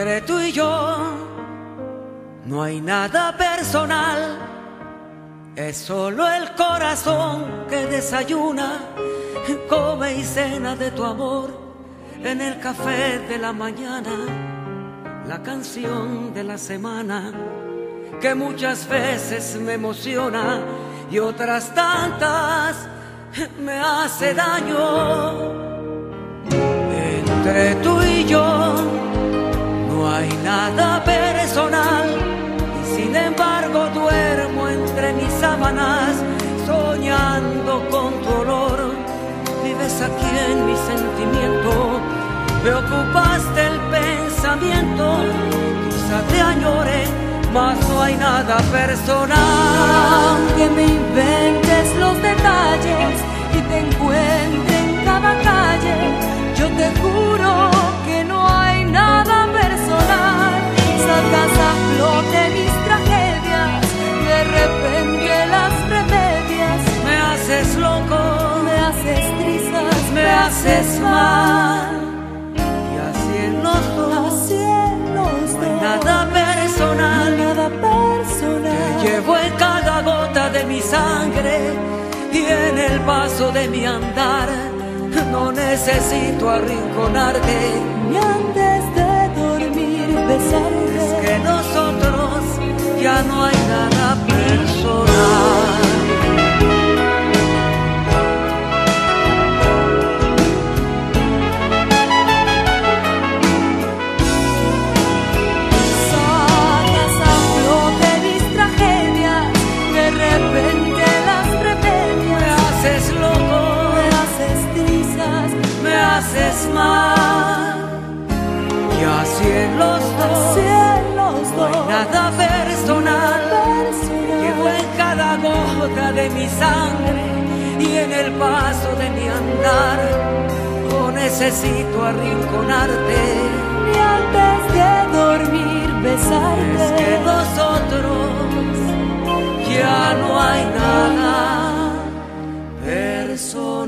Entre tú y yo no hay nada personal, es solo el corazón que desayuna, come y cena de tu amor en el café de la mañana. La canción de la semana que muchas veces me emociona y otras tantas me hace daño. Entre tú y yo no hay nada personal y sin embargo duermo entre mis sábanas soñando con tu olor. Vives aquí en mi sentimiento, me ocupaste el pensamiento, quizá te añore, mas no hay nada personal. Aunque me inventes los detalles y te encuentre en cada calle, yo te juro que no hay nada personal. Sacas a flote mis tragedias, de repente las remedias. Me haces loco, me haces trizas, me haces mal. Y así en los dos, no hay nada personal, nada personal. Te llevo en cada gota de mi sangre y en el paso de mi andar. No necesito arrinconarte, ni antes de dormir besarte. Es que nosotros ya no hay nada personal. Sacas a flote mis tragedias, de repente las remedias. Me haces loco, me haces trizas, me haces mal. Y así en los dos, no hay nada personal. Llevo en cada gota de mi sangre y en el paso de mi andar. No necesito arrinconarte, ni antes de dormir besarte. Es que nosotros ya no hay nada personal.